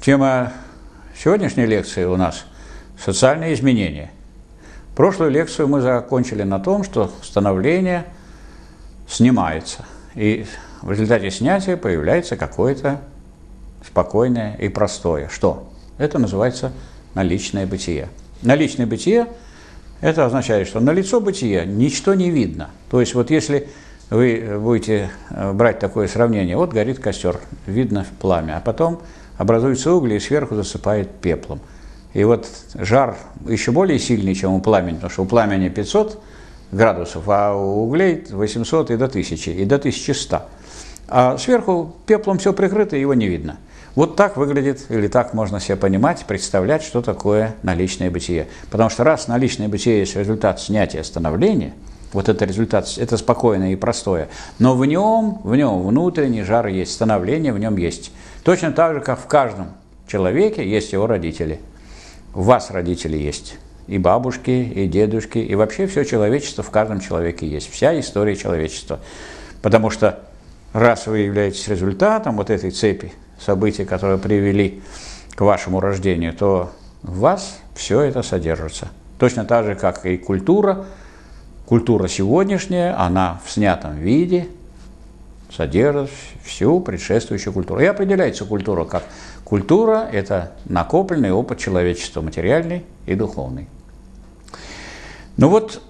Тема сегодняшней лекции у нас – социальные изменения. Прошлую лекцию мы закончили на том, что становление снимается, и в результате снятия появляется какое-то спокойное и простое. Что? Это называется наличное бытие. Наличное бытие – это означает, что налицо бытия ничто не видно. То есть вот если вы будете брать такое сравнение, вот горит костер, видно пламя, а потом образуются угли и сверху засыпает пеплом. И вот жар еще более сильный, чем у пламени, потому что у пламени 500 градусов, а у углей 800 и до 1000, и до 1100. А сверху пеплом все прикрыто, его не видно. Вот так выглядит, или так можно себе понимать, представлять, что такое наличное бытие. Потому что раз наличное бытие есть результат снятия становления, вот это результат, это спокойное и простое, но в нем внутренний жар есть, становление в нем есть. Точно так же, как в каждом человеке есть его родители. У вас родители есть. И бабушки, и дедушки, и вообще все человечество в каждом человеке есть. Вся история человечества. Потому что раз вы являетесь результатом вот этой цепи событий, которые привели к вашему рождению, то в вас все это содержится. Точно так же, как и культура. Культура сегодняшняя, она в снятом виде содержит всю предшествующую культуру. И определяется культура как культура – это накопленный опыт человечества, материальный и духовный. Ну вот,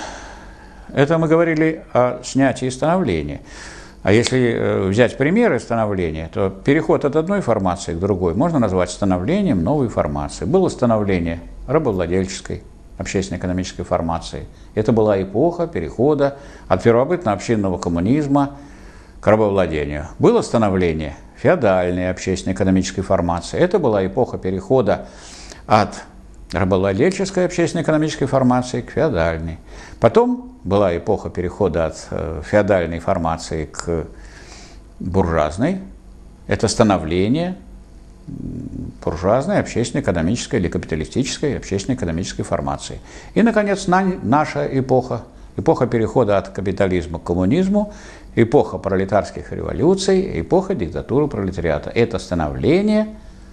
это мы говорили о снятии и становлении. А если взять примеры становления, то переход от одной формации к другой можно назвать становлением новой формации. Было становление рабовладельческой, общественно-экономической формации. Это была эпоха перехода от первобытно-общинного коммунизма к рабовладению. Было становление феодальной общественно-экономической формации. Это была эпоха перехода от рабовладельческой общественно-экономической формации к феодальной. Потом была эпоха перехода от феодальной формации к буржуазной. Это становление буржуазной общественно-экономической или капиталистической общественно-экономической формации. И, наконец, наша эпоха, эпоха перехода от капитализма к коммунизму, эпоха пролетарских революций, эпоха диктатуры пролетариата. Это становление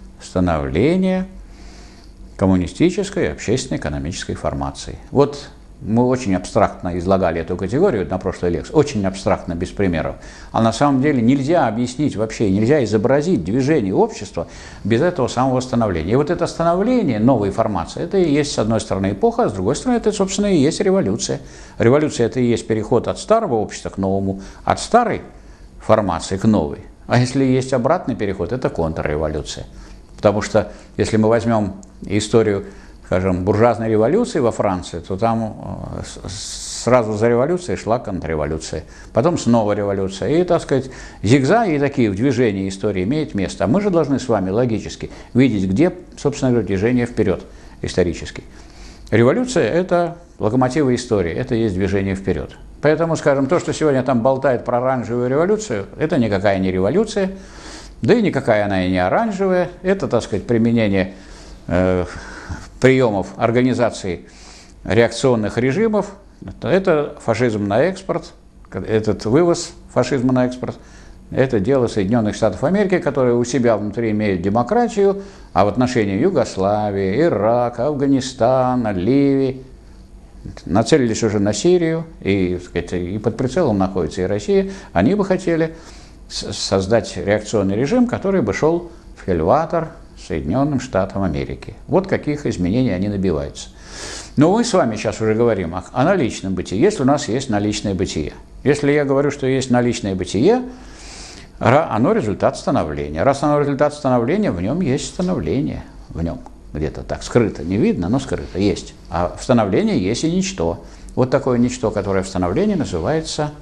коммунистической общественно-экономической формации. Вот мы очень абстрактно излагали эту категорию на прошлой лекции, очень абстрактно, без примеров. А на самом деле нельзя объяснить вообще, нельзя изобразить движение общества без этого самого становления. И вот это становление новой формации, это и есть, с одной стороны, эпоха, а с другой стороны, это, собственно, и есть революция. Революция – это и есть переход от старого общества к новому, от старой формации к новой. А если есть обратный переход, это контрреволюция. Потому что, если мы возьмем историю, скажем, буржуазной революции во Франции, то там сразу за революцией шла контрреволюция, потом снова революция. И, так сказать, зигзаги такие в движении истории имеют место. А мы же должны с вами логически видеть, где, собственно говоря, движение вперед исторически. Революция – это локомотивы истории, это есть движение вперед. Поэтому, скажем, то, что сегодня там болтает про оранжевую революцию, это никакая не революция, да и никакая она и не оранжевая. Это, так сказать, применение приемов организации реакционных режимов, это фашизм на экспорт, этот вывоз фашизма на экспорт, это дело Соединенных Штатов Америки, которые у себя внутри имеют демократию, а в отношении Югославии, Ирака, Афганистана, Ливии нацелились уже на Сирию, и, так сказать, и под прицелом находится и Россия, они бы хотели создать реакционный режим, который бы шел в хельватор Соединенным Штатам Америки. Вот каких изменений они добиваются. Но мы с вами сейчас уже говорим о наличном бытии. Если у нас есть наличное бытие. Если я говорю, что есть наличное бытие, оно результат становления. Раз оно результат становления, в нем есть становление. В нем где-то так скрыто, не видно, но скрыто есть. А в становлении есть и ничто. Вот такое ничто, которое в становлении называется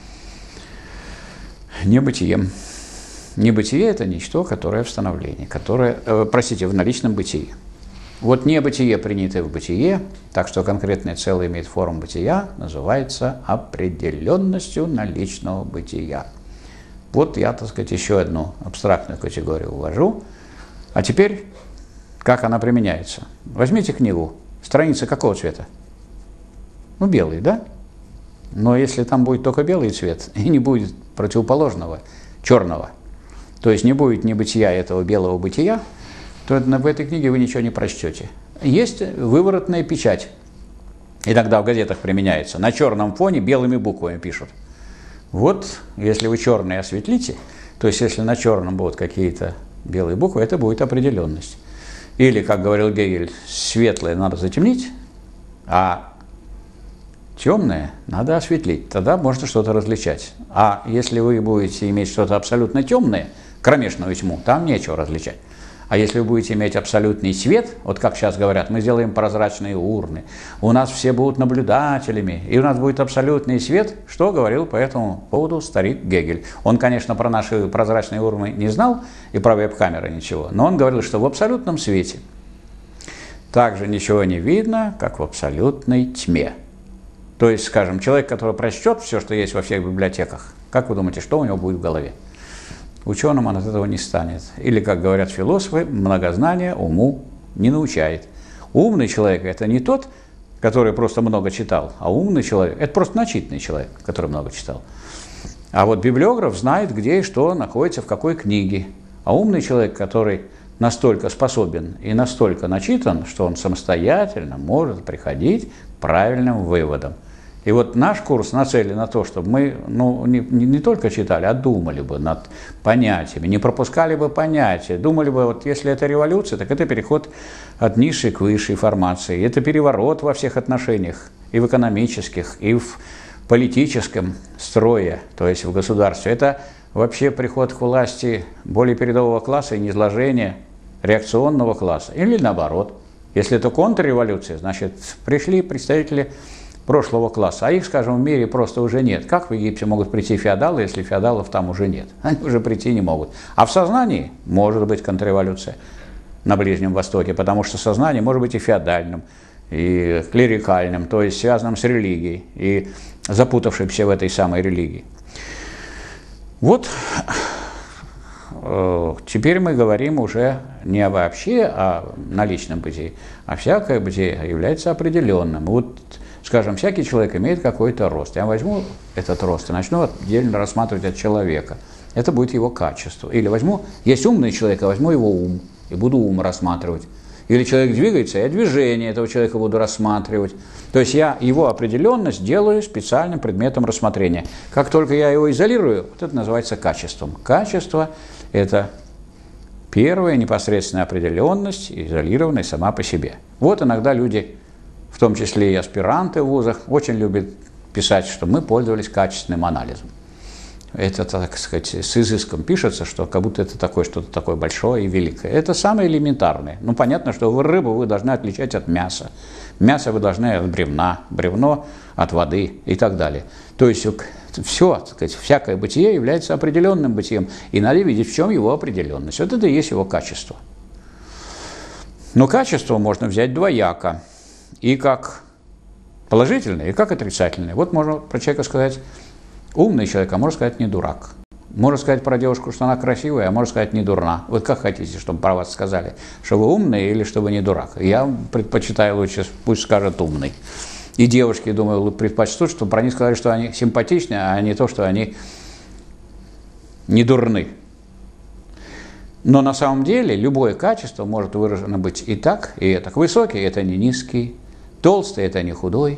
небытием. Небытие – это ничто, которое в становлении, в наличном бытии. Вот небытие, принятое в бытие, так что конкретное целое имеет форму бытия, называется определенностью наличного бытия. Вот я, так сказать, еще одну абстрактную категорию ввожу. А теперь, как она применяется? Возьмите книгу. Страница какого цвета? Ну, белый, да? Но если там будет только белый цвет, и не будет противоположного, черного, то есть не будет небытия этого белого бытия, то в этой книге вы ничего не прочтете. Есть выворотная печать. Иногда в газетах применяется. На черном фоне белыми буквами пишут. Вот, если вы черные осветлите, то есть если на черном будут какие-то белые буквы, это будет определенность. Или, как говорил Гегель, светлое надо затемнить, а темное надо осветлить. Тогда можно что-то различать. А если вы будете иметь что-то абсолютно темное, кромешную тьму, там нечего различать. А если вы будете иметь абсолютный свет, вот как сейчас говорят, мы сделаем прозрачные урны, у нас все будут наблюдателями, и у нас будет абсолютный свет, что говорил по этому поводу старик Гегель. Он, конечно, про наши прозрачные урны не знал и про веб-камеры ничего, но он говорил, что в абсолютном свете также ничего не видно, как в абсолютной тьме. То есть, скажем, человек, который прочтет все, что есть во всех библиотеках, как вы думаете, что у него будет в голове? Ученым он от этого не станет. Или, как говорят философы, многознание уму не научает. Умный человек – это не тот, который просто много читал, а умный человек – это просто начитанный человек, который много читал. А вот библиограф знает, где и что находится в какой книге. А умный человек, который настолько способен и настолько начитан, что он самостоятельно может приходить к правильным выводам. И вот наш курс нацелен на то, чтобы мы не только читали, а думали бы над понятиями, не пропускали бы понятия, думали бы, вот если это революция, так это переход от низшей к высшей формации, это переворот во всех отношениях, и в экономических, и в политическом строе, то есть в государстве. Это вообще приход к власти более передового класса и низложение реакционного класса, или наоборот. Если это контрреволюция, значит, пришли представители прошлого класса, а их, скажем, в мире просто уже нет. Как в Египте могут прийти феодалы, если феодалов там уже нет? Они уже прийти не могут. А в сознании может быть контрреволюция на Ближнем Востоке, потому что сознание может быть и феодальным, и клерикальным, то есть связанным с религией, и запутавшимся в этой самой религии. Вот теперь мы говорим уже не вообще о наличном бытии, а всякое бытие является определенным. Вот, скажем, всякий человек имеет какой-то рост. Я возьму этот рост и начну отдельно рассматривать от человека. Это будет его качество. Или возьму, есть умный человек, я возьму его ум и буду ум рассматривать. Или человек двигается, я движение этого человека буду рассматривать. То есть я его определенность делаю специальным предметом рассмотрения. Как только я его изолирую, вот это называется качеством. Качество – это первая непосредственная определенность, изолированная сама по себе. Вот иногда люди, в том числе и аспиранты в вузах, очень любят писать, что мы пользовались качественным анализом. Это, так сказать, с изыском пишется, что как будто это такое, что-то такое большое и великое. Это самое элементарное. Ну, понятно, что рыбу вы должны отличать от мяса. Мясо вы должны от бревна, бревно от воды и так далее. То есть все, так сказать, всякое бытие является определенным бытием, и надо видеть, в чем его определенность. Вот это и есть его качество. Но качество можно взять двояко, и как положительное, и как отрицательное. Вот можно про человека сказать умный человек, а можно сказать не дурак. Можно сказать про девушку, что она красивая, а можно сказать не дурна. Вот как хотите, чтобы про вас сказали, что вы умный или что вы не дурак. Я предпочитаю лучше, пусть скажет умный. И девушки, думаю, предпочтут, чтобы про них сказали, что они симпатичны, а не то, что они не дурны. Но на самом деле любое качество может выражено быть и так, и так. Высокий – это не низкий, толстый – это не худой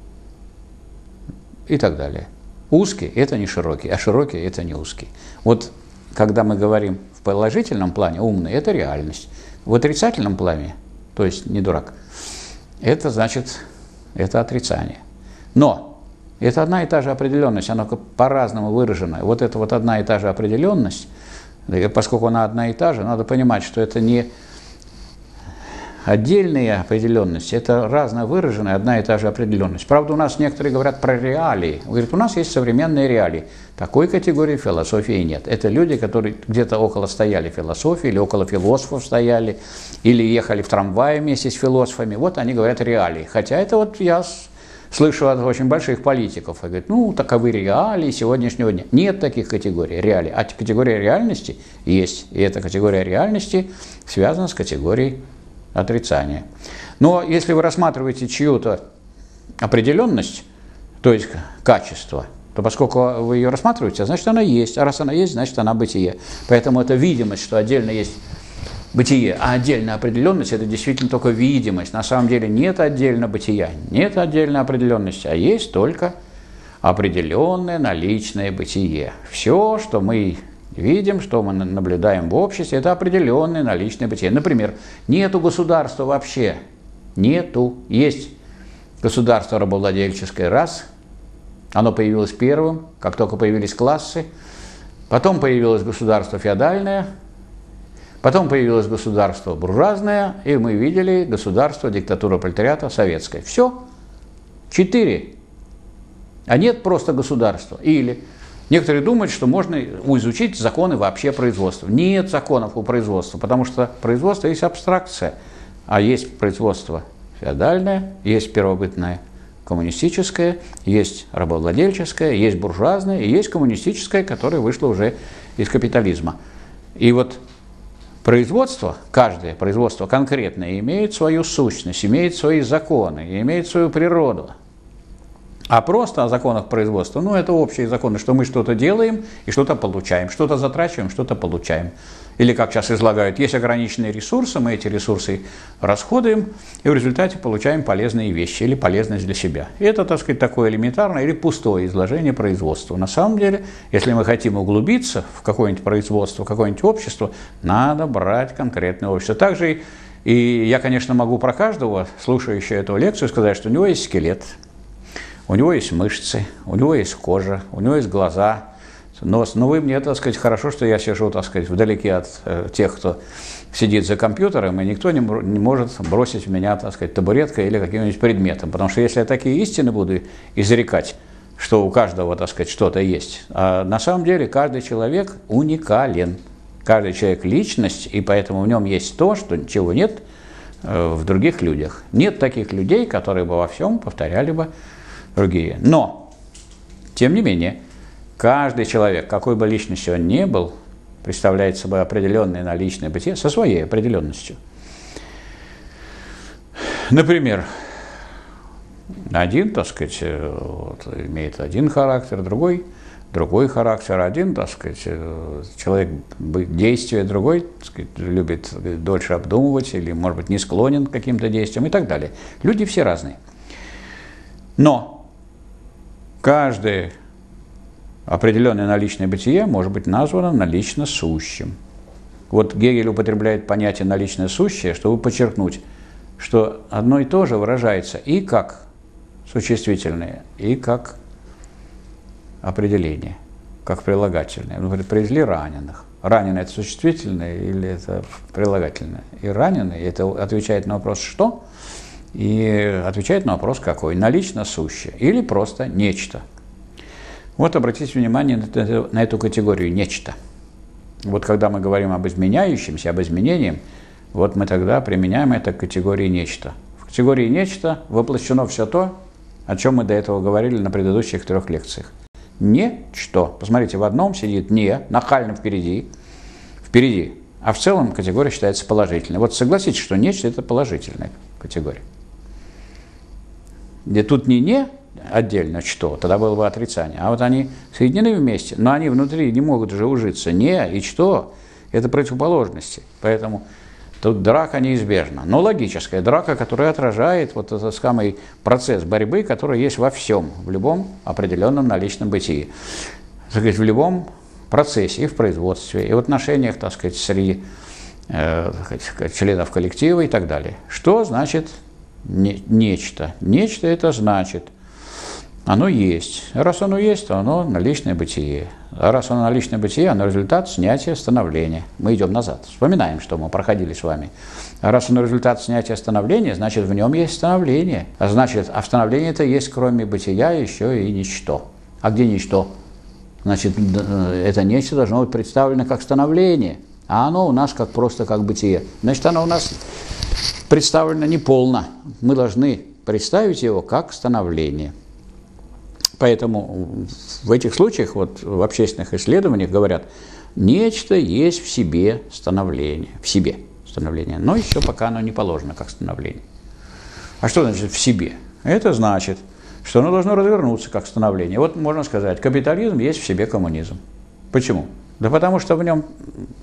и так далее. Узкий – это не широкий, а широкий – это не узкий. Вот когда мы говорим в положительном плане умный – это реальность. В отрицательном плане, то есть не дурак, это значит, это отрицание. Но это одна и та же определенность, она по-разному выражена. Вот эта вот одна и та же определенность, поскольку она одна и та же, надо понимать, что это не отдельные определенности, это разно выраженная одна и та же определенность. Правда, у нас некоторые говорят про реалии. Говорят, у нас есть современные реалии. Такой категории философии нет. Это люди, которые где-то около стояли философии, или около философов стояли, или ехали в трамвае вместе с философами. Вот они говорят реалии. Хотя это вот я слышу от очень больших политиков. И говорят, ну, таковы реалии сегодняшнего дня. Нет таких категорий реалий. А категория реальности есть. И эта категория реальности связана с категорией отрицания. Но если вы рассматриваете чью-то определенность, то есть качество, то поскольку вы ее рассматриваете, значит она есть. А раз она есть, значит она бытие. Поэтому это видимость, что отдельно есть бытие, а отдельная определенность – это действительно только видимость. На самом деле нет отдельно бытия, нет отдельной определенности, а есть только определенное наличное бытие. Все, что мы видим, что мы наблюдаем в обществе, это определенное наличное бытие. Например, нету государства вообще, нету. Есть государство рабовладельческое, раз, оно появилось первым, как только появились классы, потом появилось государство феодальное, потом появилось государство буржуазное, и мы видели государство, диктатура пролетариата, советское. Все. 4. А нет просто государства. Или некоторые думают, что можно изучить законы вообще производства. Нет законов у производства, потому что производство есть абстракция, а есть производство феодальное, есть первобытное коммунистическое, есть рабовладельческое, есть буржуазное, и есть коммунистическое, которое вышло уже из капитализма. И вот производство, каждое производство конкретное, имеет свою сущность, имеет свои законы, имеет свою природу. А просто о законах производства, ну, это общие законы, что мы что-то делаем и что-то получаем, что-то затрачиваем, что-то получаем. Или, как сейчас излагают, есть ограниченные ресурсы, мы эти ресурсы расходуем, и в результате получаем полезные вещи или полезность для себя. И это, так сказать, такое элементарное или пустое изложение производства. На самом деле, если мы хотим углубиться в какое-нибудь производство, в какое-нибудь общество, надо брать конкретное общество. Также и я, конечно, могу про каждого, слушающего эту лекцию, сказать, что у него есть скелет, у него есть мышцы, у него есть кожа, у него есть глаза, нос. Но вы мне, так сказать, хорошо, что я сижу, так сказать, вдалеке от тех, кто сидит за компьютером, и никто не может бросить в меня, так сказать, табуреткой или каким-нибудь предметом. Потому что если я такие истины буду изрекать, что у каждого, так сказать, что-то есть, а на самом деле каждый человек уникален. Каждый человек – личность, и поэтому в нем есть то, чего нет в других людях. Нет таких людей, которые бы во всем повторяли бы другие. Но, тем не менее, каждый человек, какой бы личностью он ни был, представляет собой определенное наличное бытие со своей определенностью. Например, один, так сказать, имеет один характер, другой характер, один, так сказать, человек действия, другой, так сказать, любит дольше обдумывать или, может быть, не склонен к каким-то действиям и так далее. Люди все разные. Но каждое определенное наличное бытие может быть названо налично сущим. Вот Гегель употребляет понятие налично сущее, чтобы подчеркнуть, что одно и то же выражается и как существительное, и как определение, как прилагательное. Например, привезли раненых. Раненый – это существительное или это прилагательное? И раненый – это отвечает на вопрос «что?» и отвечает на вопрос «какой?» Налично сущее или просто нечто. Вот обратите внимание на эту категорию «нечто». Вот когда мы говорим об изменяющемся, об изменении, вот мы тогда применяем это к категории «нечто». В категории «нечто» воплощено все то, о чем мы до этого говорили на предыдущих 3 лекциях. Нечто. Посмотрите, в одном сидит «не», нахально впереди, а в целом категория считается положительной. Вот согласитесь, что нечто – это положительная категория. Где тут не отдельно что, тогда было бы отрицание. А вот они соединены вместе, но они внутри не могут уже ужиться. Не и что – это противоположности. Поэтому тут драка неизбежна. Но логическая драка, которая отражает вот этот самый процесс борьбы, который есть во всем, в любом определенном наличном бытии. Так сказать, в любом процессе, и в производстве, и в отношениях, так сказать, среди членов коллектива и так далее. Что значит нечто? Нечто – это значит, оно есть. Раз оно есть, то оно наличное бытие. А раз оно наличное бытие, оно результат снятия становления. Мы идем назад, вспоминаем, что мы проходили с вами. А раз оно результат снятия становления, значит, в нем есть становление. А значит, в становлении это есть, кроме бытия, еще и ничто. А где ничто? Значит, это нечто должно быть представлено как становление, а оно у нас просто как бытие. Значит, оно у нас представлено неполно. Мы должны представить его как становление. Поэтому в этих случаях, вот в общественных исследованиях говорят, нечто есть в себе становление. В себе становление. Но еще пока оно не положено как становление. А что значит в себе? Это значит, что оно должно развернуться как становление. Вот можно сказать, капитализм есть в себе коммунизм. Почему? Да потому что в нем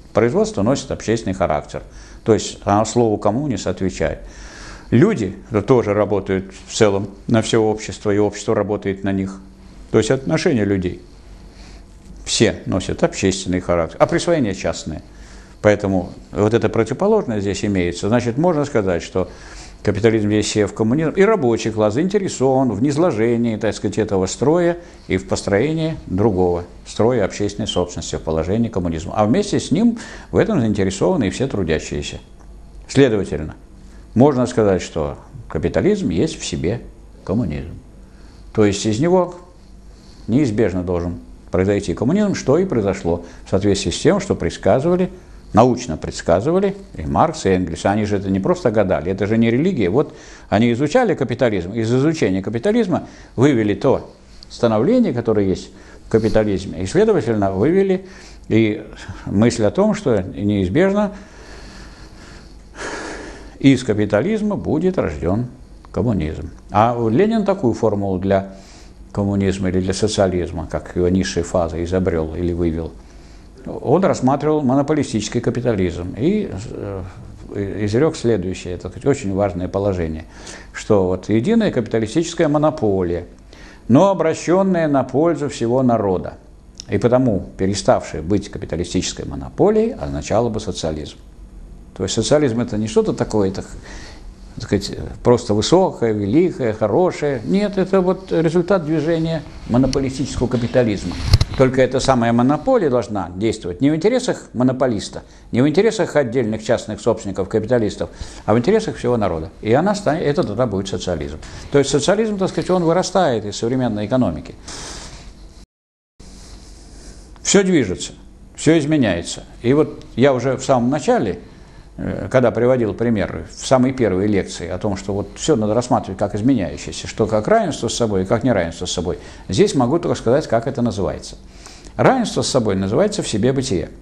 Производство носит общественный характер. То есть оно слову коммунис отвечает. Люди тоже работают в целом на все общество, и общество работает на них. То есть отношения людей. Все носят общественный характер, а присвоение частное. Поэтому вот это противоположное здесь имеется. Значит, можно сказать, что капитализм есть в коммунизм, и рабочий класс заинтересован в низложении, так сказать, этого строя и в построении другого строя общественной собственности в положении коммунизма. А вместе с ним в этом заинтересованы и все трудящиеся. Следовательно, можно сказать, что капитализм есть в себе коммунизм. То есть из него неизбежно должен произойти коммунизм, что и произошло в соответствии с тем, что предсказывали, научно предсказывали и Маркс, и Энгельс. Они же это не просто гадали, это же не религия. Вот они изучали капитализм, из изучения капитализма вывели то становление, которое есть в капитализме, и, следовательно, вывели и мысль о том, что неизбежно из капитализма будет рожден коммунизм. А Ленин такую формулу для коммунизма или для социализма, как его низшая фаза, изобрел или вывел. Он рассматривал монополистический капитализм и изрек следующее, это очень важное положение, что вот единая капиталистическая монополия, но обращенная на пользу всего народа, и потому переставшая быть капиталистической монополией означало бы социализм. То есть социализм это не что-то такое, так сказать, просто высокое, великое, хорошее. Нет, это вот результат движения монополистического капитализма. Только эта самая монополия должна действовать не в интересах монополиста, не в интересах отдельных частных собственников, капиталистов, а в интересах всего народа. И она станет, это тогда будет социализм. То есть социализм, так сказать, он вырастает из современной экономики. Все движется, все изменяется. И вот я уже в самом начале, когда приводил пример в самой первой лекции о том, что вот все надо рассматривать как изменяющееся, что как равенство с собой и как неравенство с собой, здесь могу только сказать, как это называется. Равенство с собой называется в себе бытие.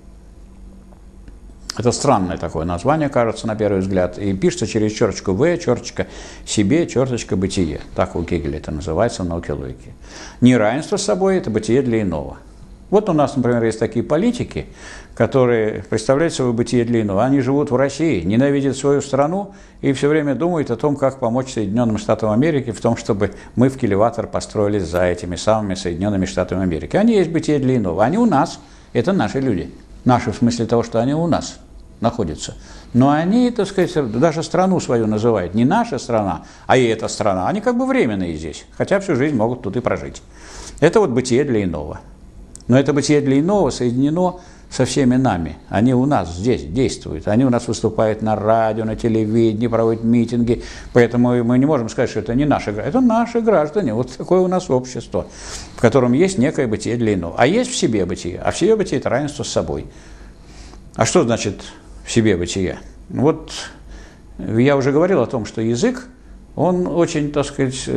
Это странное такое название, кажется, на первый взгляд, и пишется через черточку «в», черточка «себе», черточка «бытие». Так у Гегеля это называется в науке логики. Неравенство с собой – это бытие для иного. Вот у нас, например, есть такие политики, которые представляют собой бытие для иного. Они живут в России, ненавидят свою страну и все время думают о том, как помочь Соединенным Штатам Америки в том, чтобы мы в кильватер построились за этими самыми Соединенными Штатами Америки. Они есть бытие для иного. Они у нас, это наши люди. Наши в смысле того, что они у нас находятся. Но они, так сказать, даже страну свою называют не наша страна, а и эта страна. Они как бы временные здесь, хотя всю жизнь могут тут и прожить. Это вот бытие для иного. Но это бытие для иного соединено со всеми нами. Они у нас здесь действуют. Они у нас выступают на радио, на телевидении, проводят митинги. Поэтому мы не можем сказать, что это не наши граждане. Это наши граждане. Вот такое у нас общество, в котором есть некое бытие для иного. А есть в себе бытие. А в себе бытие – это равенство с собой. А что значит в себе бытие? Вот я уже говорил о том, что язык, он очень, так сказать,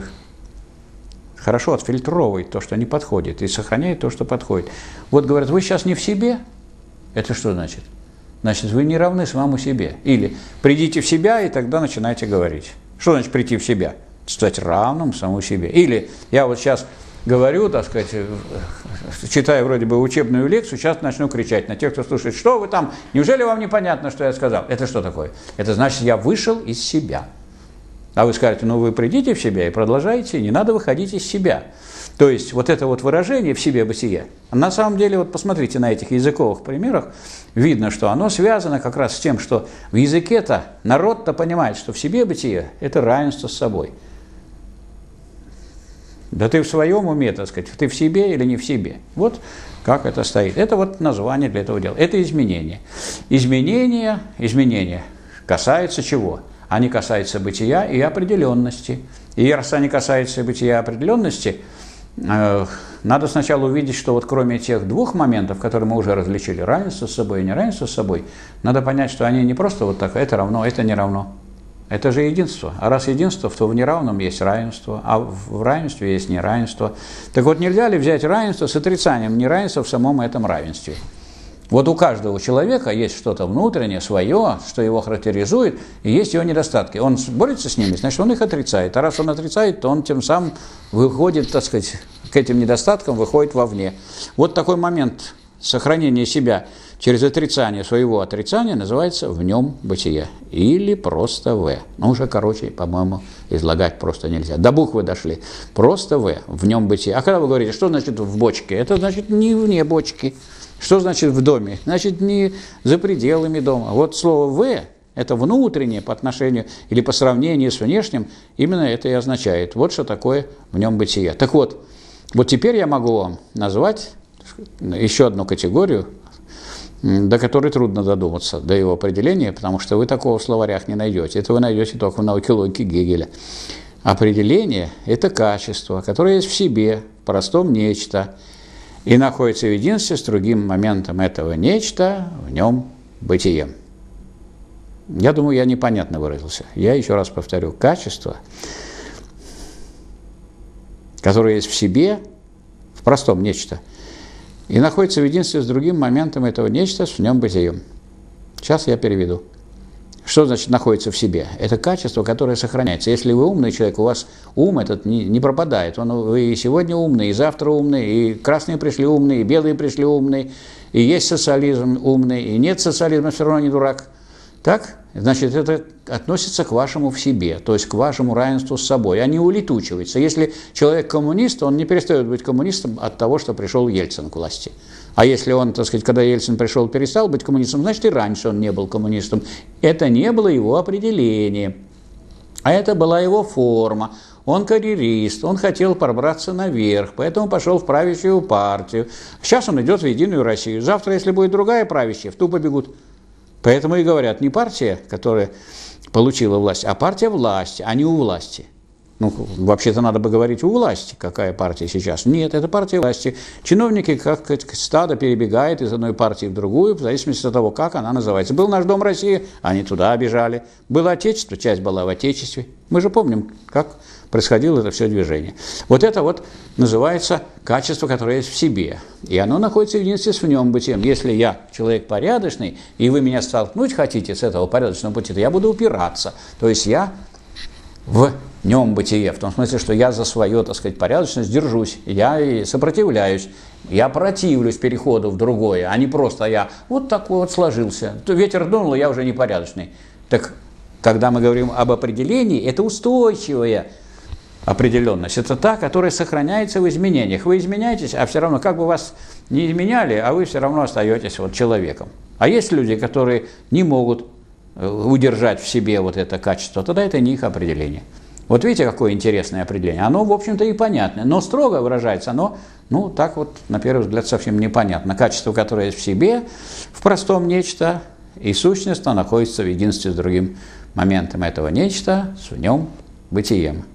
хорошо отфильтровывает то, что не подходит, и сохраняет то, что подходит. Вот говорят, вы сейчас не в себе. Это что значит? Значит, вы не равны самому себе. Или придите в себя, и тогда начинайте говорить. Что значит прийти в себя? Стать равным самому себе. Или я вот сейчас говорю, так сказать, читаю вроде бы учебную лекцию, сейчас начну кричать на тех, кто слушает, что вы там, неужели вам непонятно, что я сказал? Это что такое? Это значит, я вышел из себя. А вы скажете, ну вы придите в себя и продолжайте, не надо выходить из себя. То есть вот это вот выражение «в себе бытие», на самом деле, вот посмотрите на этих языковых примерах, видно, что оно связано как раз с тем, что в языке-то народ-то понимает, что в себе бытие – это равенство с собой. Да ты в своем уме, так сказать, ты в себе или не в себе. Вот как это стоит. Это вот название для этого дела. Это изменение. Изменение касается чего? Они касаются бытия и определенности. И раз они касаются бытия и определенности, надо сначала увидеть, что вот кроме тех двух моментов, которые мы уже различили, равенство с собой и неравенство с собой, надо понять, что они не просто вот так, это равно, это не равно. Это же единство. А раз единство, то в неравном есть равенство, а в равенстве есть неравенство. Так вот, нельзя ли взять равенство с отрицанием неравенства в самом этом равенстве? Вот у каждого человека есть что-то внутреннее, свое, что его характеризует, и есть его недостатки. Он борется с ними, значит, он их отрицает. А раз он отрицает, то он тем самым выходит, так сказать, к этим недостаткам, выходит вовне. Вот такой момент сохранение себя через отрицание своего отрицания называется в нем бытие. Или просто В. Ну, уже короче, по-моему, излагать просто нельзя. До буквы дошли. Просто в нем бытие. А когда вы говорите, что значит в бочке? Это значит не вне бочки. Что значит в доме? Значит, не за пределами дома. Вот слово «в» – это внутреннее по отношению или по сравнению с внешним, именно это и означает. Вот что такое в нем бытие. Так вот, вот теперь я могу вам назвать еще одну категорию, до которой трудно додуматься, до его определения, потому что вы такого в словарях не найдете. Это вы найдете только в науке логики Гегеля. Определение – это качество, которое есть в себе, в простом нечто, и находится в единстве с другим моментом этого нечто, в нем бытием. Я думаю, я непонятно выразился. Я еще раз повторю. Качество, которое есть в себе, в простом нечто, и находится в единстве с другим моментом этого нечто, с в нем бытием. Сейчас я переведу. Что значит находится в себе? Это качество, которое сохраняется. Если вы умный человек, у вас ум этот не пропадает. Вы и сегодня умный, и завтра умный, и красные пришли умные, и белые пришли умные, и есть социализм умный, и нет социализма, все равно не дурак. Так? Значит, это относится к вашему в себе, то есть к вашему равенству с собой, а не улетучивается. Если человек коммунист, он не перестает быть коммунистом от того, что пришел Ельцин к власти. А если он, так сказать, когда Ельцин пришел, перестал быть коммунистом, значит, и раньше он не был коммунистом. Это не было его определение, а это была его форма. Он карьерист, он хотел пробраться наверх, поэтому пошел в правящую партию. Сейчас он идет в Единую Россию. Завтра, если будет другая правящая, в ту побегут. Поэтому и говорят, не партия, которая получила власть, а партия власти, а не у власти. Ну, вообще-то надо бы говорить у власти, какая партия сейчас. Нет, это партия власти. Чиновники, как стадо, перебегают из одной партии в другую, в зависимости от того, как она называется. Был наш Дом России, они туда бежали. Было Отечество, часть была в Отечестве. Мы же помним, как происходило это все движение. Вот это вот называется качество, которое есть в себе. И оно находится в единстве с в нем бытием. Если я человек порядочный, и вы меня столкнуть хотите с этого порядочного пути, то я буду упираться. То есть я в нем бытие, в том смысле, что я за свою, так сказать, порядочность держусь, я и сопротивляюсь, я противлюсь переходу в другое, а не просто я вот такой вот сложился. Ветер дунул, я уже непорядочный. Так, когда мы говорим об определении, это устойчивая определенность. Это та, которая сохраняется в изменениях. Вы изменяетесь, а все равно, как бы вас не изменяли, а вы все равно остаетесь вот человеком. А есть люди, которые не могут удержать в себе вот это качество, тогда это не их определение. Вот видите, какое интересное определение. Оно, в общем-то, и понятное, но строго выражается оно, ну, так вот, на первый взгляд, совсем непонятно. Качество, которое есть в себе, в простом нечто, и сущность находится в единстве с другим моментом этого нечто, с в нем бытием.